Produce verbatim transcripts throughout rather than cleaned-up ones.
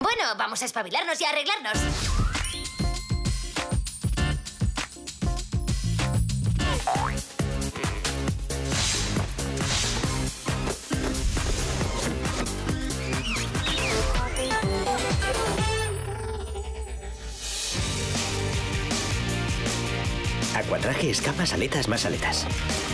Bueno, vamos a espabilarnos y a arreglarnos. Acuatraje, escapas, aletas, más aletas.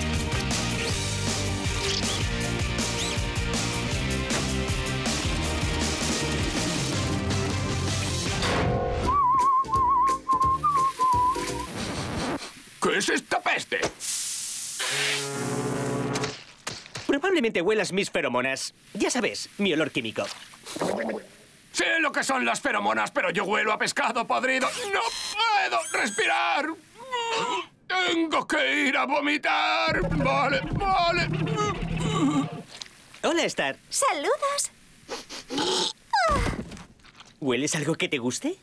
¿Qué es esta peste? Probablemente huelas mis feromonas. Ya sabes, mi olor químico. Sé lo que son las feromonas, pero yo huelo a pescado podrido. ¡No puedo respirar! ¡Tengo que ir a vomitar! Vale, vale. Hola, Star. ¡Saludos! ¿Hueles algo que te guste?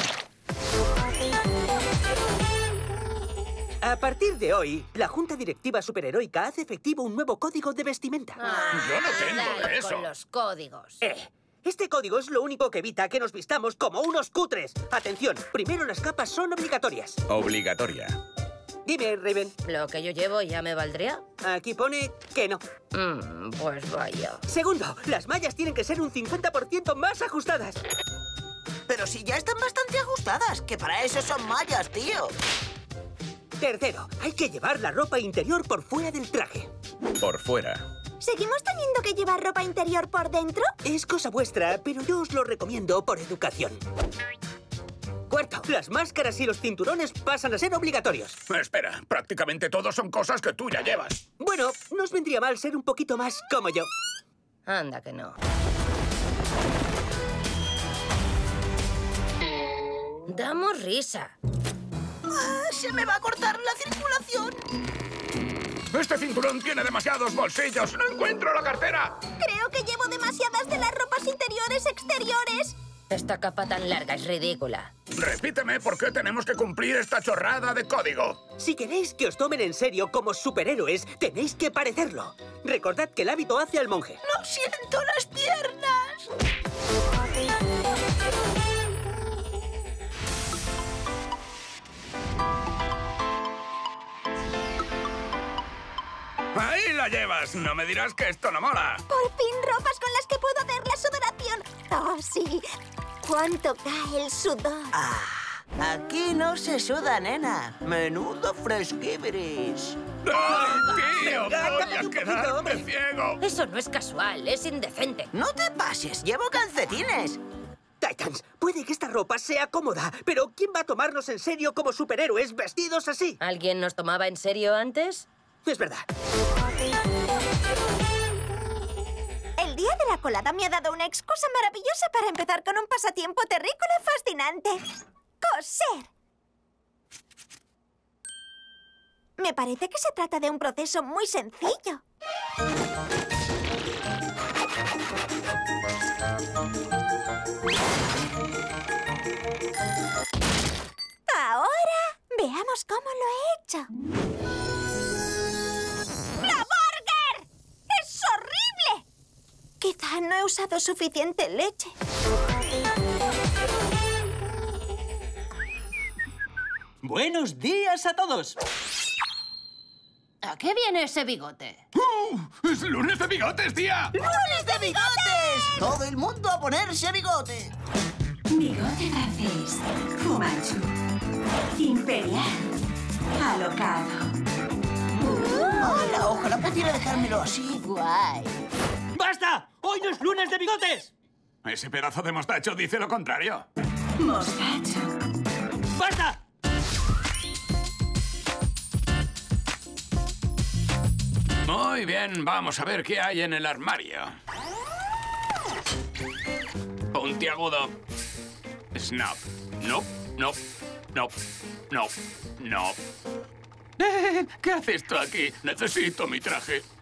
A partir de hoy, la Junta Directiva Superheroica hace efectivo un nuevo código de vestimenta. Ah, Yo no tengo dale de eso. con los códigos. Eh, este código es lo único que evita que nos vistamos como unos cutres. Atención, primero las capas son obligatorias. Obligatoria. Dime, Raven, ¿Lo que yo llevo ya me valdría? aquí pone que no. Mm, pues vaya. Segundo, las mallas tienen que ser un cincuenta por ciento más ajustadas. Pero si ya están bastante ajustadas, que para eso son mallas, tío. Tercero, hay que llevar la ropa interior por fuera del traje. Por fuera. ¿Seguimos teniendo que llevar ropa interior por dentro? Es cosa vuestra, pero yo os lo recomiendo por educación. Cuarto, las máscaras y los cinturones pasan a ser obligatorios. Espera, prácticamente todos son cosas que tú ya llevas. Bueno, no os vendría mal ser un poquito más como yo. Anda que no. Damos risa. Ah, se me va a cortar la circulación. Este cinturón tiene demasiados bolsillos. ¡No encuentro la cartera! Creo que llevo demasiadas de las ropas interiores exteriores. Esta capa tan larga es ridícula. Repíteme por qué tenemos que cumplir esta chorrada de código. Si queréis que os tomen en serio como superhéroes, tenéis que parecerlo. Recordad que el hábito hace al monje. ¡No siento las piernas! Ahí la llevas. No me dirás que esto no mola. Por fin ropas con las que puedo hacer la sudoración. Oh, sí. ¿Cuánto cae el sudor? Ah, aquí no se suda, nena. Menudo fresquibiris. ¡Ay, tío! Venga, ¡Voy cámbiate a un poquito, quedarme hombre. ciego! Eso no es casual, es indecente. No te pases, llevo calcetines. Titans, puede que esta ropa sea cómoda, pero ¿quién va a tomarnos en serio como superhéroes vestidos así? ¿Alguien nos tomaba en serio antes? Es verdad. El día de la colada me ha dado una excusa maravillosa para empezar con un pasatiempo terrícola fascinante. ¡Coser! Me parece que se trata de un proceso muy sencillo. Ahora, veamos cómo lo he hecho. ¡La Burger! ¡Es horrible! Quizá no he usado suficiente leche. Buenos días a todos. ¿A qué viene ese bigote? ¡Uh! ¡Es lunes de bigotes, tía! ¡Lunes de bigotes! Todo el mundo a ponerse bigote. Bigote francés, Fumanchu, imperial, alocado. Hola, ojalá pudiera dejármelo así. Guay. ¡Basta! ¡Hoy no es lunes de bigotes! Ese pedazo de mostacho dice lo contrario. Mostacho. ¡Basta! Muy bien, vamos a ver qué hay en el armario. Puntiagudo. Snap. No, no, no, no, no. Eh, ¿Qué haces tú aquí? Necesito mi traje.